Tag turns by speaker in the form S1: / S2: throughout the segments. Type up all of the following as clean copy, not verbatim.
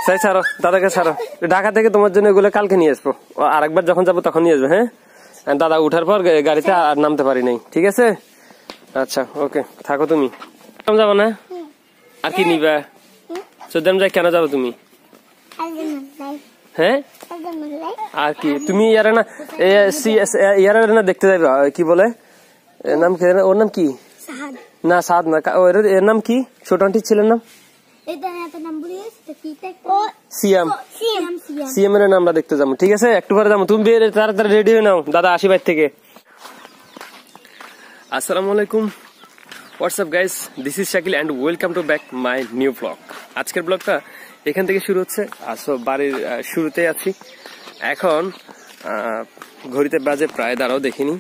S1: তাই ছাড়ো, দাদাকে ছাড়ো। ঢাকা থেকে তোমার জন্য এগুলো কালকে নিয়ে আসবো, আরেকবার যখন যাবো তখন নিয়ে আসবো। হ্যাঁ, দাদা উঠার পর গাড়িতে আর নামতে পারি নাই, ঠিক আছে? আচ্ছা ওকে, থাকো তুমি। যাবো না? আর কি নিবা? চোদ্দাম যাই কেন যাবো তুমি? হ্যাঁ, আর কি তুমি ইয়ারে না ইয়ারে না দেখতে যাইবা? কি বলে নাম? ওর নাম কি? না সাদ না, এর নাম কি? ছোট আন্টির ছেলের নাম সিয়াম। সিয়াম এর নাম আমরা দেখতে যাবো, ঠিক আছে? একটু পরে যাবো, তুমি তাড়াতাড়ি রেডি হয়ে নাও, দাদা আসি বাইর থেকে। আসসালামু আলাইকুম, what's up guys, this is Shakil and welcome to back my new blog. আজকের ব্লগটা এখান থেকে শুরু হচ্ছে। আসো বাড়ির শুরুতে আছি এখন। ঘড়িতে বাজে প্রায়, দাঁড়াও দেখিনি,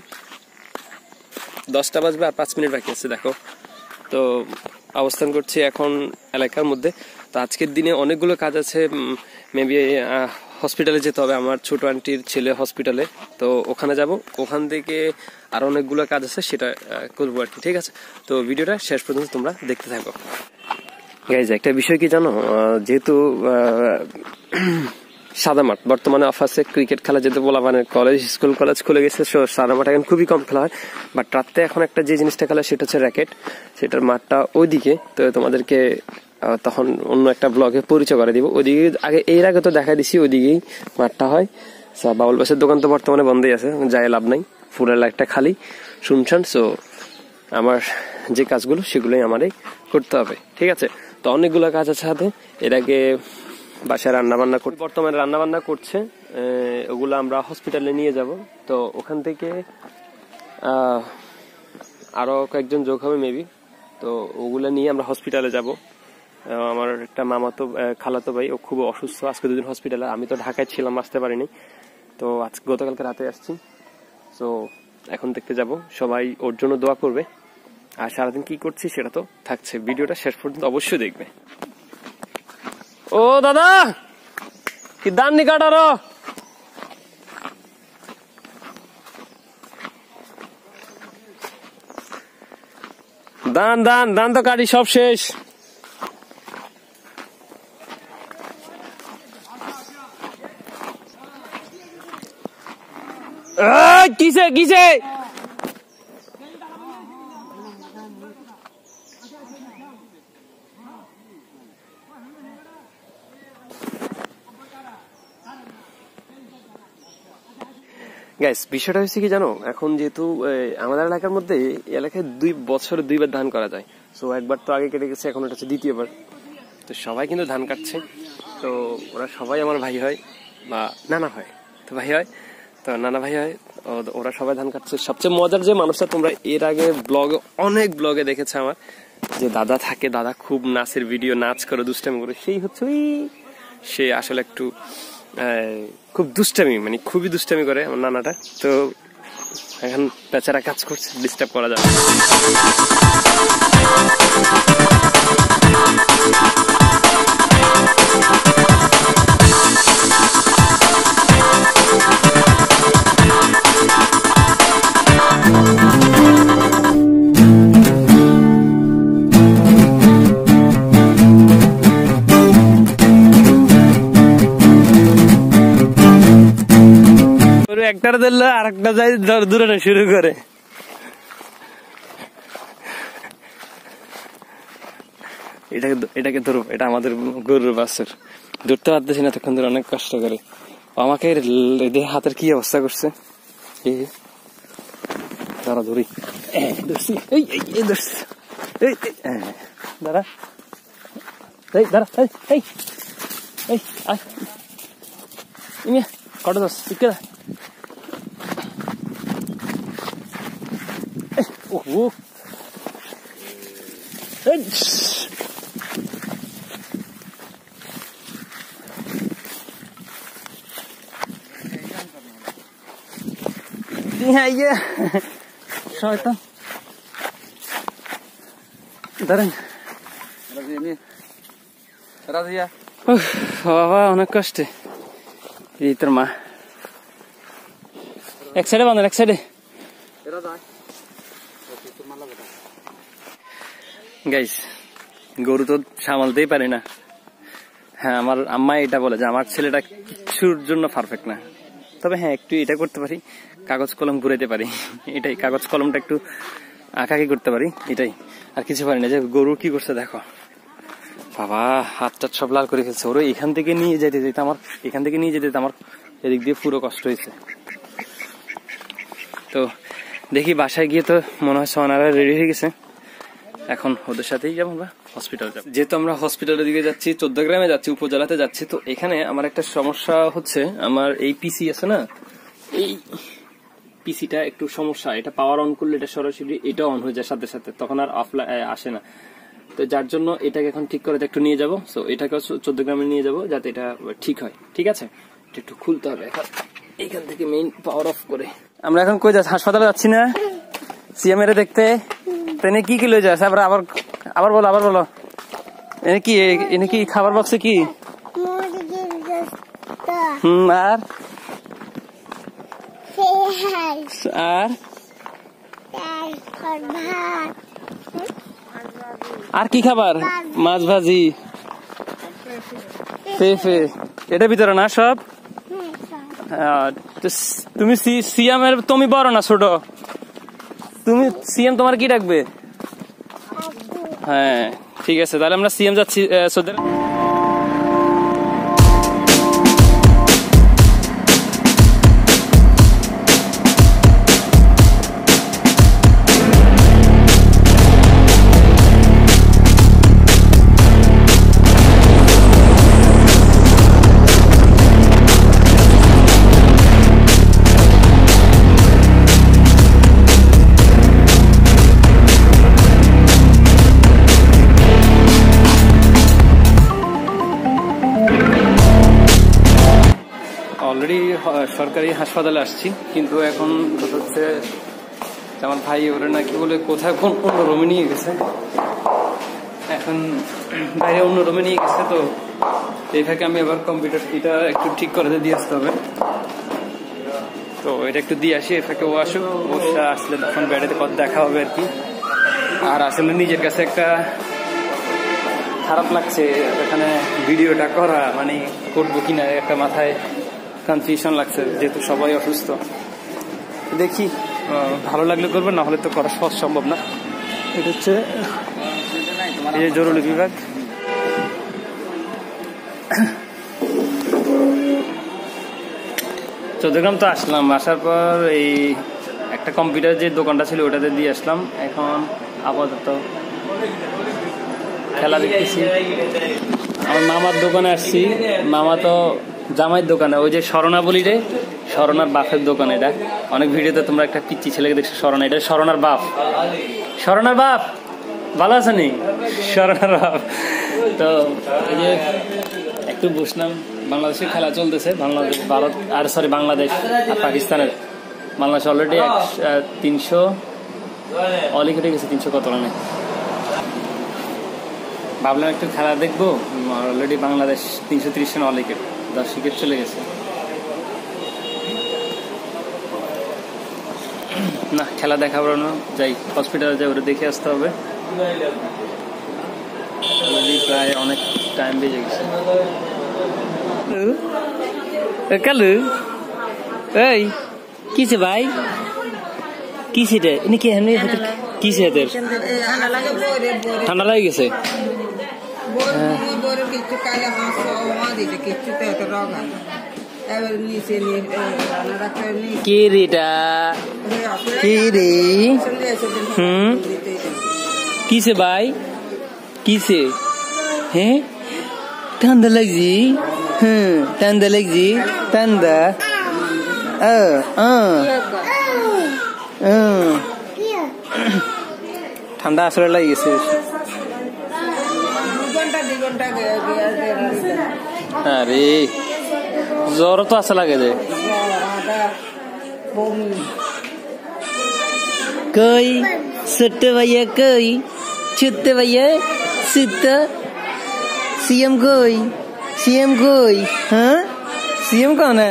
S1: 10টা বাজবে আর 5 মিনিট বাকি আছে। দেখো তো অবস্থান করছি এখন এলাকার মধ্যে। তো আজকের দিনে অনেকগুলো কাজ আছে, মেবি হসপিটালে যেতে হবে, আমার ছোট আন্টির ছেলে হসপিটালে, তো ওখানে যাব। ওখান থেকে আর অনেকগুলো কাজ আছে, সেটা করবো আর কি, ঠিক আছে? তো ভিডিওটা শেষ পর্যন্ত তোমরা দেখতে থাকো। গাইজ একটা বিষয় কি জানো, যেহেতু সাদা মাঠ বর্তমানে অফ আছে, ক্রিকেট খেলা যেতে বলা, মানে কলেজ স্কুল কলেজ খুলে গেছে, সাদা মাঠ এখন খুবই কম খেলা হয়। বাট রাত্রে এখন একটা যে জিনিসটা খেলা সেটা হচ্ছে র্যাকেট, সেটার মাঠটা ওইদিকে। তো তোমাদেরকে তখন অন্য একটা ব্লগে পরিচয় করে দিব। ওইদিকে এর আগে তো দেখা দিছি, ওইদিকেই মাঠটা হয়। বাবুল বাসের দোকান তো বর্তমানে বন্ধই আছে, যাই লাভ নাই, ফুলের লাইটটা খালি শুনছেন। সো আমার যে কাজগুলো সেগুলোই আমারই করতে হবে, ঠিক আছে? তো অনেকগুলো কাজ আছে হাতে। এর আগে বাসায় রান্নাবান্না করতে, বর্তমানে রান্নাবান্না করছে, ওগুলো আমরা হসপিটালে নিয়ে যাব। তো ওখান থেকে আরো কয়েকজন যোগ হবে মেবি, তো ওগুলা নিয়ে আমরা হসপিটালে যাব। আমার একটা মামাতো খালাতো ভাই, ও খুব অসুস্থ, আজকে 2 দিন হসপিটালে। আমি তো ঢাকায় ছিলাম, আসতে পারিনি, তো আজকে গতকালকে রাতে আসছি। তো এখন দেখতে যাব, সবাই ওর জন্য দোয়া করবে। আর সারাদিন কি করছি সেটা তো থাকছে, ভিডিওটা শেষ পর্যন্ত অবশ্যই দেখবে। ও দাদা, কি দান নি কাটারো? দান দান দান তো কাটি, সব শেষ। কিসে কিসে গাইস, বিষয়টা হচ্ছে কি জানো, এখন যেহেতু আমাদের এলাকার মধ্যে, এলাকায় 2 বছরে 2 বার ধান করা যায়। সো একবার তো আগে কেটে গেছে, এখন এটা হচ্ছে দ্বিতীয়বার। তো সবাই কিন্তু ধান কাটছে। তো ওরা সবাই আমার ভাই হয় বা নানা হয়, তো ভাই হয়, তো নানা ভাই হয়, ওরা সবাই ধান কাটছে। সবচেয়ে মজার যে মানুষটা, তোমরা এর আগে অনেক ব্লগে দেখেছে আমার, যে দাদা থাকে, দাদা খুব নাচের ভিডিও, নাচ করে, দুষ্টামি করে, সেই হচ্ছে ওই, সে আসলে একটু খুব দুষ্টামি, মানে খুবই দুষ্টামি করে আমার নানাটা। তো এখন বেচারা কাজ করছে, ডিস্টার্ব করা যাবে। একটা দিল আর একটা যাই দূরে শুরু করে। এটাকে ধরো, এটা আমাদের গরুর বাছুর, ধরতে পারতেছি না তখন ধরে, অনেক কষ্ট করে। আমাকে হাতের কি অবস্থা করছে, দাঁড়া ধরি, ধরছি, দাঁড়া, দাঁড়া, কটা দশ টিকা। Oh, iya, শয়তান, দাঁড়ান, বাবা অনেক কষ্টে। এই তোর মা এক সাইডে বাঁধেন, এক সাইডে। গাইস, গরু তো সামালতেই পারে না,
S2: হ্যাঁ, আমার আম্মা এটা বলে যে আমার ছেলেটা কিছুর জন্য পারফেক্ট না, তবে হ্যাঁ একটু এটা করতে পারি, কাগজ কলম ঘুরাইতে পারি, এটাই, কাগজ কলমটা একটু আঁকাকি করতে পারি, এটাই, আর কিছু পারি না। যে গরু কি করছে দেখো বাবা, হাতটা সব লাল করে ফেলছে। ওরা এখান থেকে নিয়ে যেতে আমার এদিক দিয়ে পুরো কষ্ট হয়েছে। তো দেখি বাসায় গিয়ে তো মনে হয় সোনারা রেডি হয়ে গেছে, এখন ওদের সাথেই যাবো আমরা হসপিটাল যাবো। যেহেতু আমরা হসপিটালের দিকে যাচ্ছি, 14 গ্রামে যাচ্ছি, উপজেলাতে যাচ্ছি, তো এখানে আমার একটা সমস্যা হচ্ছে, আমার এই পিসি আছে না, এই পিসিটা একটু সমস্যা, এটা পাওয়ার অন করলে এটা সরাসরি এটা অন হয়ে যায় সাথে সাথে, তখন আর অফলাইন আসে না। তো যার জন্য এটাকে এখন ঠিক করে একটু নিয়ে যাবো, সো এটাকে 14 গ্রামে নিয়ে যাবো যাতে এটা ঠিক হয়। ঠিক আছে, এটা একটু খুলতে হবে এখন, এখান থেকে মেইন পাওয়ার অফ করে। আমরা এখন কই যাচ্ছি? হাসপাতালে যাচ্ছি না সিএম এর দেখতে? তেনে কি কি লয়ে যাচ্ছে? আবার বলো এনে কি খাবার বক্সে কি? আর কি খাবার? মাছ ভাজি, পেঁপে, এটা ভিতরে না সব? তুমি সিএম এর, তুমি বড় না ছোট? তুমি সিএম, তোমার কি ডাকবে? হ্যাঁ ঠিক আছে, তাহলে আমরা সিএম যাচ্ছি। অলরেডি সরকারি হাসপাতালে আসছি, কিন্তু এখন হচ্ছে আমার ভাই ওরা নাকি বলে কোথায় কোন অন্য রুমে নিয়ে গেছে, এখন বাইরে অন্য রুমে নিয়ে গেছে। তো এটাকে আমি আবার কম্পিউটার এটা একটু ঠিক করে দিয়ে আসতে হবে, তো এটা একটু দিয়ে আসি। এটাকে ও আসুক, ওটা আসলে তখন বেড়াতে কত দেখা হবে আর কি। আর আসলে নিজের কাছে একটা খারাপ লাগছে এখানে ভিডিওটা করা, মানে করবো কিনা একটা মাথায় কনফিউশন লাগছে, যেহেতু সবাই অসুস্থ। দেখি ভালো লাগলে করবে, না হলে তো করা সহজ সম্ভব না। এটা হচ্ছে এই যে জরুরি বিভাগ। চৌদ্দগ্রাম তো আসলাম, আসার পর এই একটা কম্পিউটার যে দোকানটা ছিল ওটাতে দিয়ে আসলাম। এখন আপাতত খেলা দেখতেছি। আমার মামার দোকানে আসছি, মামা তো জামাইয়ের দোকানে, ওই যে স্মরণা বলি রে, স্মরণার বাপের দোকান। এটা অনেক ভিডিওতে তোমরা একটা পিচ্চি ছেলেকে দেখছো স্মরণা, এটা স্মরণার বাপ। স্মরণার বাপ ভালো আছে নি? স্মরণার বাপ। তো এই যে একটু বসলাম, বাংলাদেশের খেলা চলতেছে, বাংলাদেশ ভারত আর বাংলাদেশ আর পাকিস্তানের। বাংলাদেশ অলরেডি 300 অলি কেটে গেছে, 300 কত রানে। ভাবলাম একটু খেলা দেখবো, already Bangladesh 330 run all wicket, 10 wicket চলে গেছে। না খেলা দেখা বলো না, যাই হসপিটালে যাই, ওটা দেখে আসতে হবে। প্রায় অনেক টাইম বেজে গেছে। কালু এই কিসে ভাই, কিসে কি কিসে হাতের ঠান্ডা লাগে গেছে? কি রেটা কি রে? কিসে ভাই, কিসে? হ্যাঁ ঠান্ডা লাগছি, হ্যাঁ ঠান্ডা লাগছি, ঠান্ডা। ঠান্ডা আসলে লাগে গেছে। আরে জ্বর তো আসা লাগে যে। কই ছোট্ট ভাইয়া, কই ছোট্ট ভাইয়া, ছোট্ট सीएम कोई, सीएम कोई, हाँ सीएम कौन है?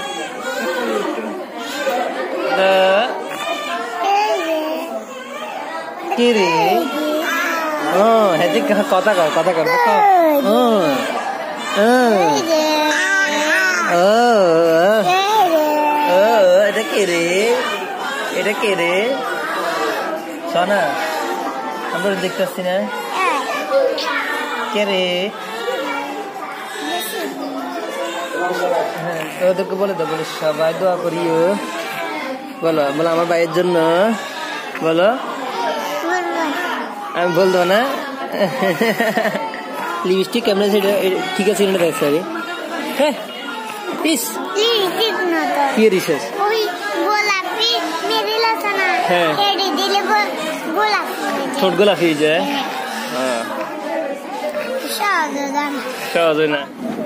S2: কি রে? ও হেদি কথা কর, কথা কর। এটা কে রে? এটা কে রে? সোনা, আমরা দেখতে পাচ্ছি না। কে রে? ওদেরকে বলে দাও, বলে সবাই দোয়া করিও। বলো, বলো আমার ভাইয়ের জন্য। বলো, আমি বলতো না। লিপস্টিক কেমন আছে? ঠিক আছে, এটা দেখছি আগে। হ্যাঁ, পিস কি রিসেস? হ্যাঁ, ছোট গোলাপি যায়। সহজ না।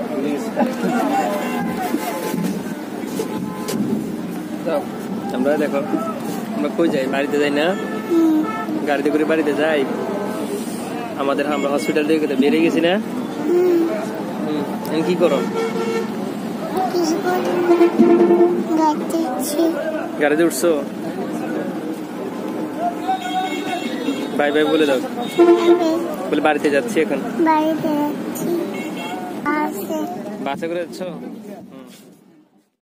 S2: আমরা দেখো, আমরা কই যাই? বাড়িতে যাই না? গাড়িতে করে বাড়িতে যাই। আমরা হসপিটাল থেকে বেরিয়ে গেছি না? কি করো? গাড়িতে উঠছো? বাই বাই বলে দাও। বলে বাড়িতে যাচ্ছি এখন। বাসে করে যাচ্ছ?